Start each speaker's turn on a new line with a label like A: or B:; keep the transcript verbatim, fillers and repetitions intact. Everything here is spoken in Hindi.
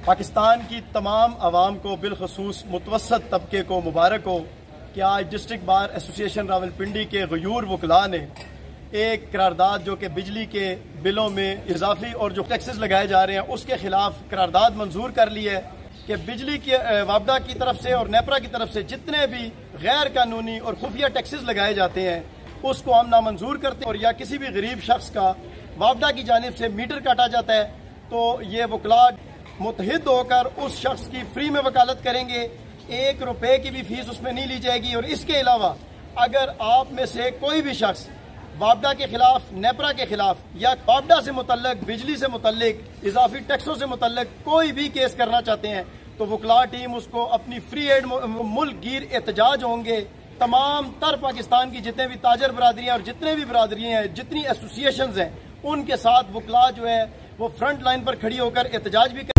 A: पाकिस्तान की तमाम आवाम को बिलखसूस मुतवसत तबके को मुबारक हो कि आज डिस्ट्रिक्ट बार एसोसिएशन रावलपिंडी के गयूर वकला ने एक करारदाद जो कि बिजली के बिलों में इजाफी और जो टैक्सेस लगाए जा रहे हैं उसके खिलाफ करारदाद मंजूर कर ली है कि बिजली के वापडा की तरफ से और नेपरा की तरफ से जितने भी गैर कानूनी और खुफिया टैक्सेस लगाए जाते हैं उसको हम नामंजूर करते हैं और या किसी भी गरीब शख्स का वापडा की जानिब से मीटर काटा जाता है तो ये वकला मुतहिद होकर उस शख्स की फ्री में वकालत करेंगे। एक रुपए की भी फीस उसमें नहीं ली जाएगी। और इसके अलावा अगर आप में से कोई भी शख्स वापडा के खिलाफ, नेपरा के खिलाफ या वापडा से मुतल्लिक, बिजली से मुतल्लिक, इजाफी टैक्सों से मुतल्लिक कोई भी केस करना चाहते हैं तो वकला टीम उसको अपनी फ्री एड मुल्क गिर एहतजाज होंगे। तमाम तर पाकिस्तान की जितने भी ताजर बरादरियां और जितने भी बरादरियां हैं, जितनी एसोसिएशंस हैं, उनके साथ वकला जो है वो फ्रंट लाइन पर खड़ी होकर एहतजाज भी